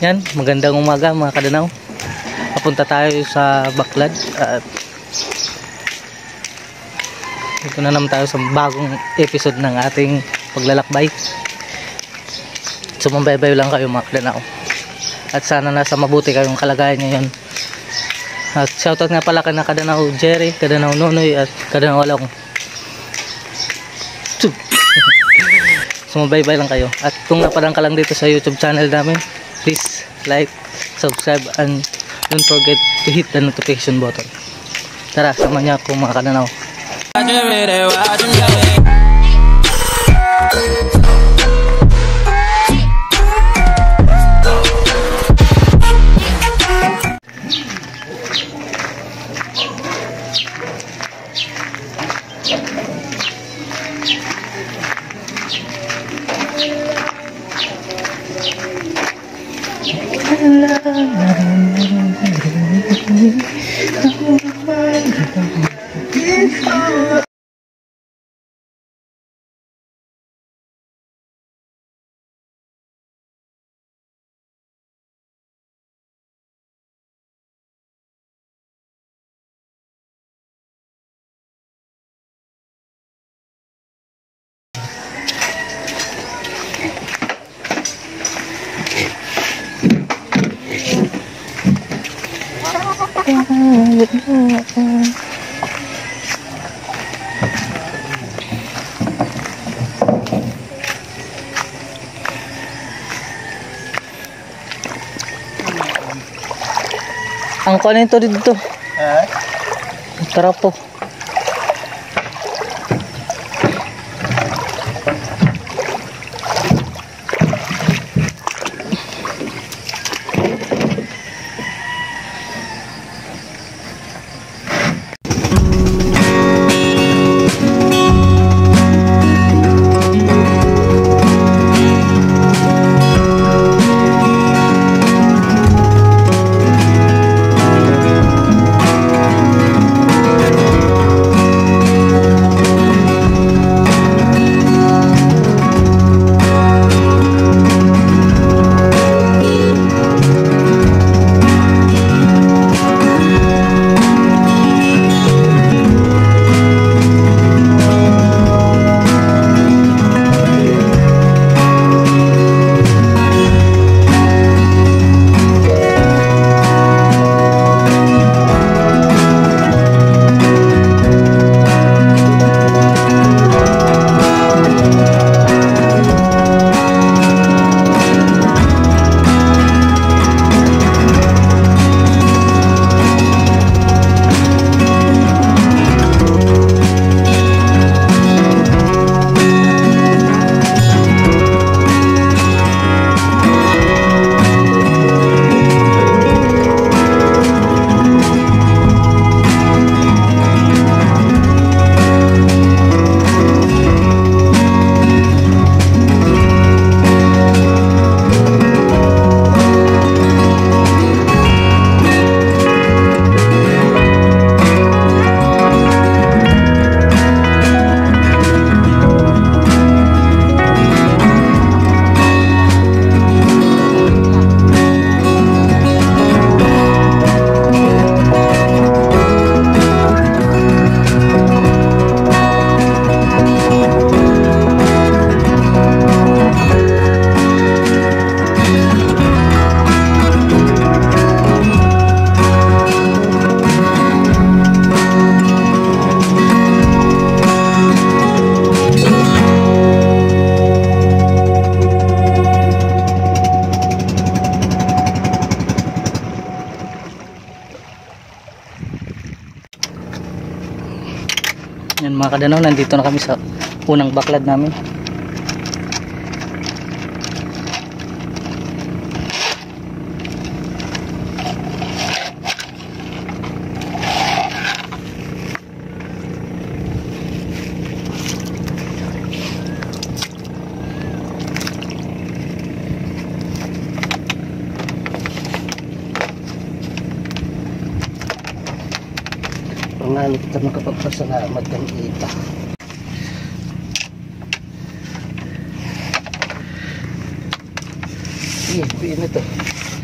Yan, magandang umaga mga kadanaw. Papunta tayo sa Baklad at dito na naman tayo sa bagong episode ng ating paglalakbay. Sumambaybay lang kayo mga kadanaw. At sana nasa mabuti kayong kalagayan ngayon. At shoutout nga pala kay Kadanaw Jerry, Kadanaw Nonoy at Kadanaw Along. Sumabay-bay lang kayo. At kung napadang ka lang dito sa YouTube channel namin, please like, subscribe, and don't forget to hit the notification button. Tara, sama niya ako mga Kadanaw. Ang kunin to dito. Tara po. Yan mga Kadanaw, nandito na kami sa unang baklad namin. Pangalit kita makapagpasalamat kang ita. Sige, piin ito.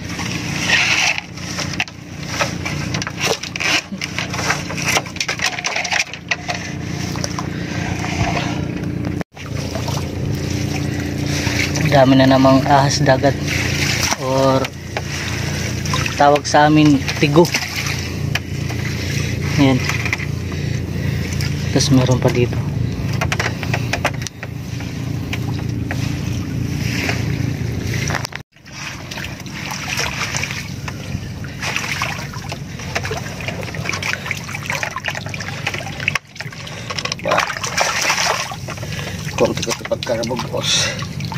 dami na namang ahas dagat or tawag sa amin tigo. Yan. Tapos meron pa dito. Konti ka sa pagkarabog-bos.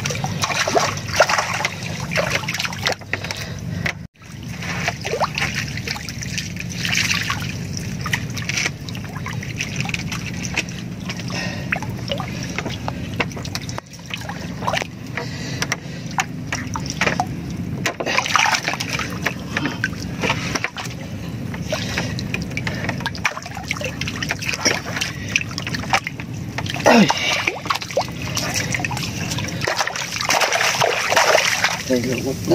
Ay. Ay, lumot na.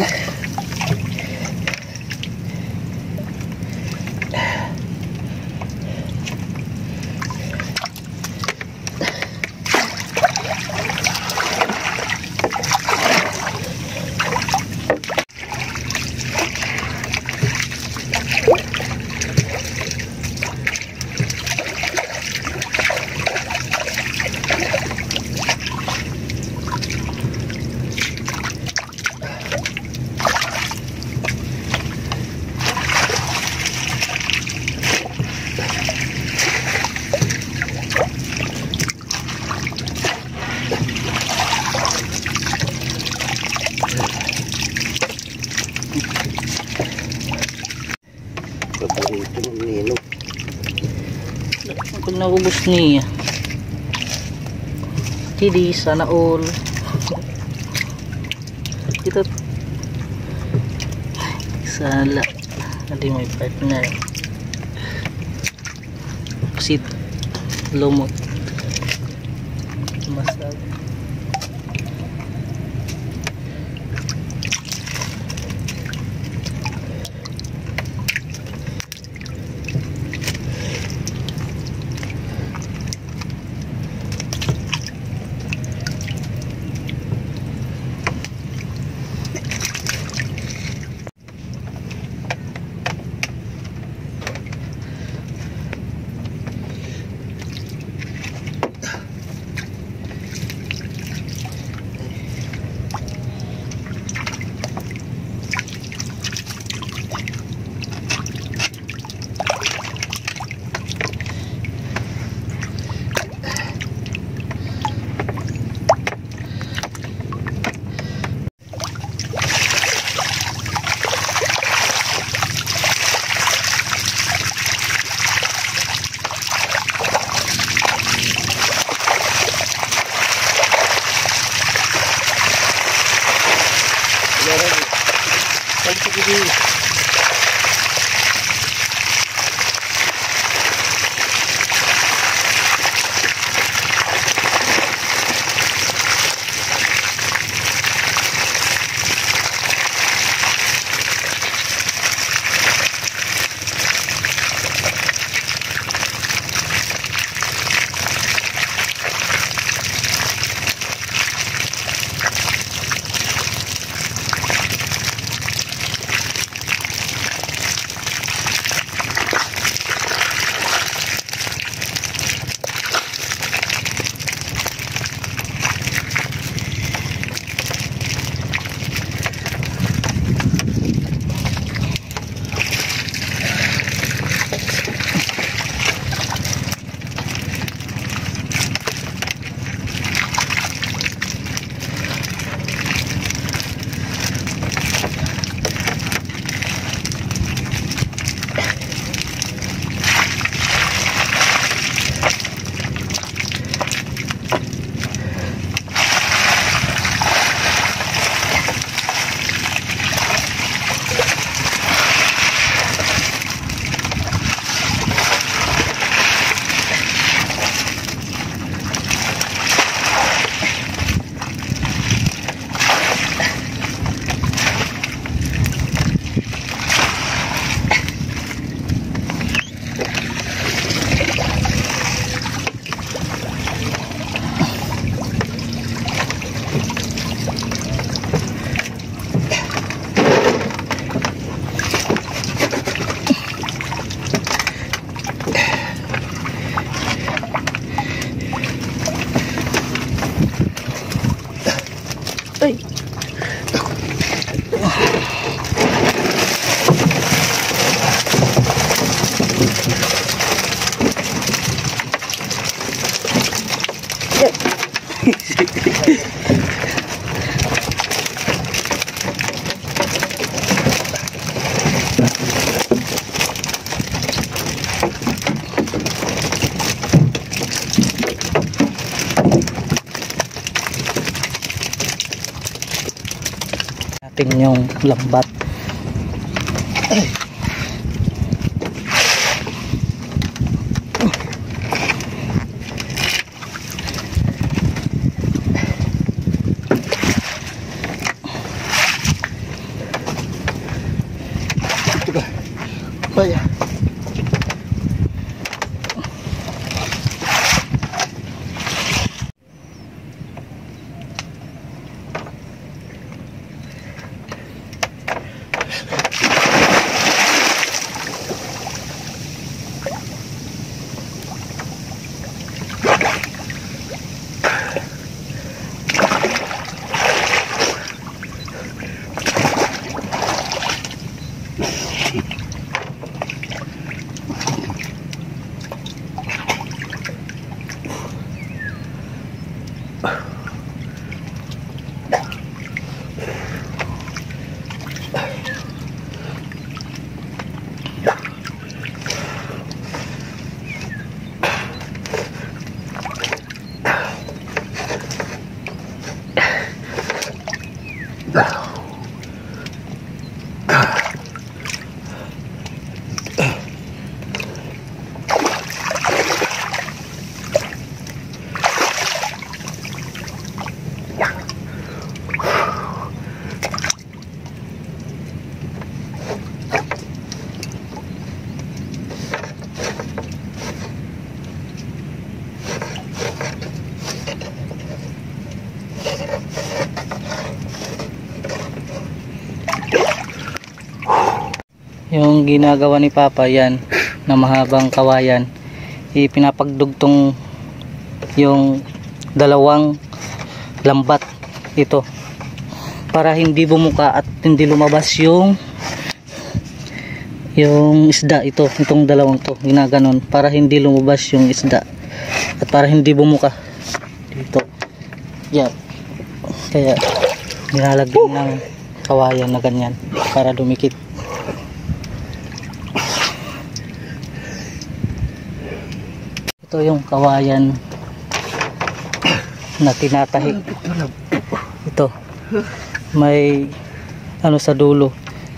Paborito ng Nino. Kung naubos niya. Hindi, sana all. Ito. Sala. Hindi may partner. Sit. Lumot. Masag. natin yung lambat. Baya. Yung ginagawa ni Papa yan na mahabang kawayan, ipinapagdugtong yung dalawang lambat ito para hindi bumuka at hindi lumabas yung isda. Itong dalawang to ginaganon para hindi lumabas yung isda at para hindi bumuka dito. Yan, kaya nilalagyan ng kawayan na ganyan para dumikit. Ito yung kawayan na tinatahi. Ito may ano sa dulo,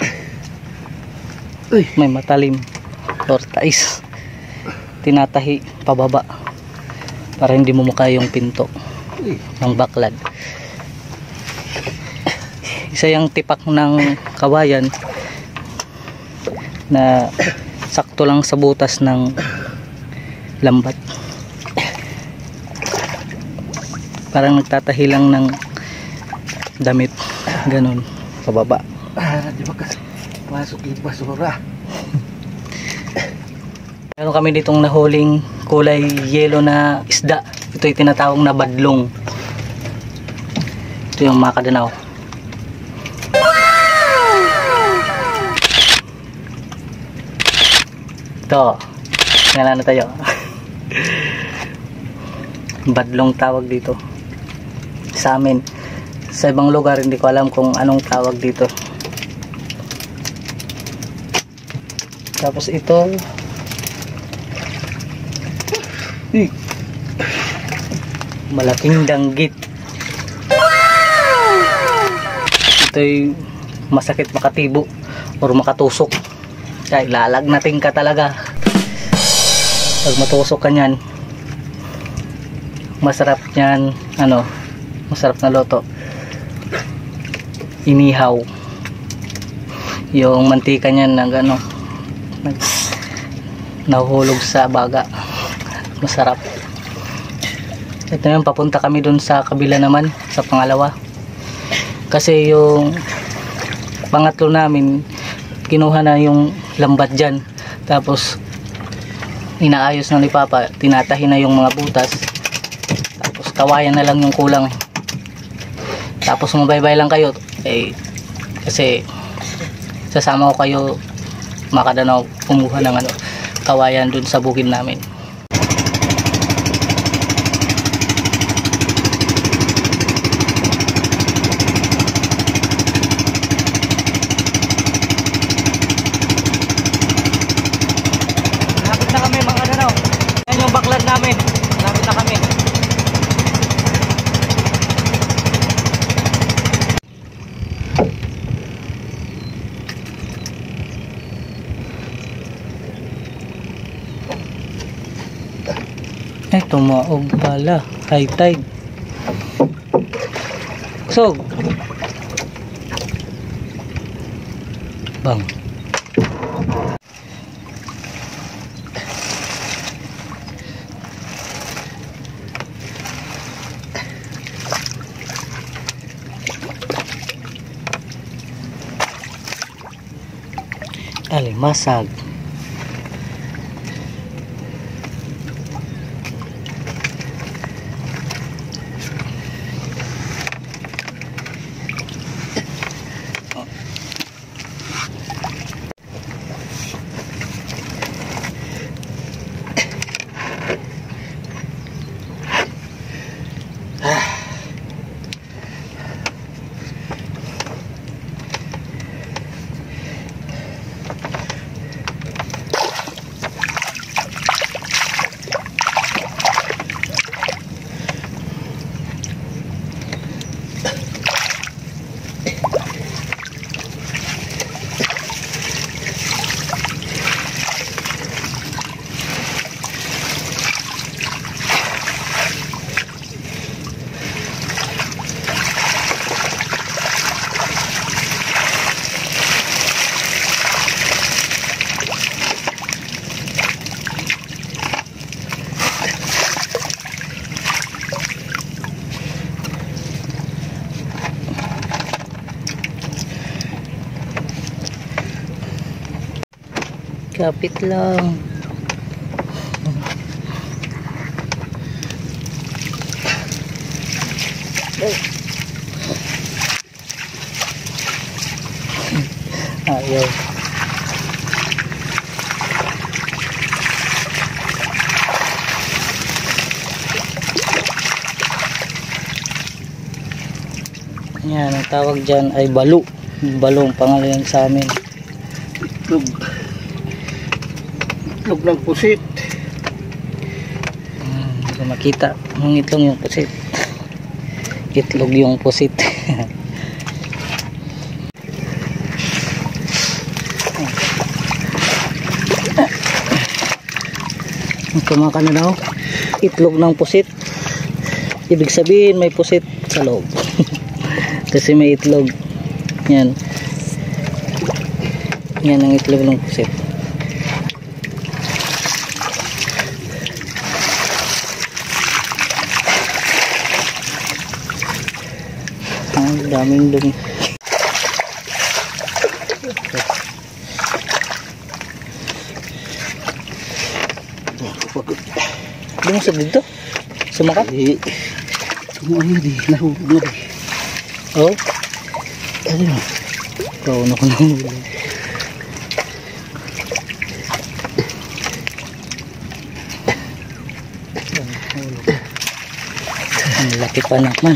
may matalim or tais, tinatahi pababa para hindi mumuka yung pinto ng baklad. Isa yung tipak ng kawayan na sakto lang sa butas ng lambat, parang nagtatahi lang ng damit ganun pababa. Di ba kasi masuk yung basura. Meron kami ditong nahuling kulay yellow na isda. Ito yung tinatawag na badlong. Ito yung makadanaw. Ito, ngalan na tayo. Badlong tawag dito sa amin. Sa ibang lugar hindi ko alam kung anong tawag dito. Tapos ito malaking danggit. Ito'y masakit makatibo or makatusok. Kaya lalagnating ka talaga pag matusok ka nyan. Masarap nyan, masarap na loto, inihaw. Yung mantika nyan nahuhulog sa baga, masarap. Ito yung papunta kami dun sa kabila naman, sa pangalawa, kasi yung pangatlo namin kinuha na yung lambat dyan, tapos inaayos na ni Papa, tinatahi na yung mga butas, tapos kawayan na lang yung kulang. Tapos mabaybay lang kayo kasi sasama ko kayo makadanaw kumuha ng kawayan dun sa bukid namin. Lapit na kami mga danaw. Yan yung baklad namin. Lapit na kami. Ay, tumaog pala. High tide. So, bang. Alimasag. Kapit lang. Ayaw. Yan, ang tawag dyan ay balo. Balo ang pangalan sa amin. Itlog. Itlog ng pusit. Hindi makita ang itlog yung pusit. Itlog yung pusit. Kumaka na daw. Itlog ng pusit. Ibig sabihin may pusit sa loob. Kasi may itlog. Yan. Yan ang itlog ng pusit. Ang daming dumi. Bumusog dito? Sumakat? Tumuan na di. Nahulog na di. Oo. Ano na? Kauno ko nahulog. Ang laki pa naman.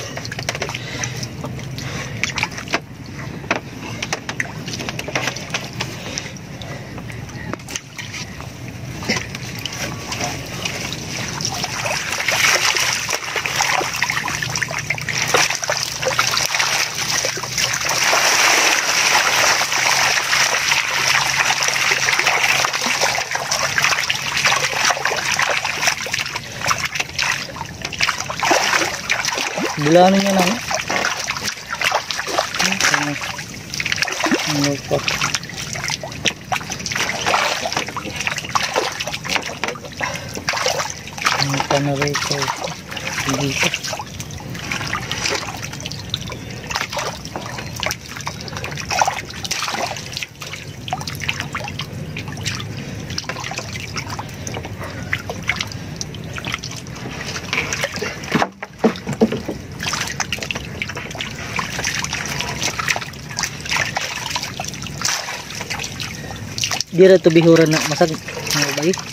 Bulanin niya na. Ano pa? Ano pa na rito? Dito. Di ra to bihuran na masag. Ano ba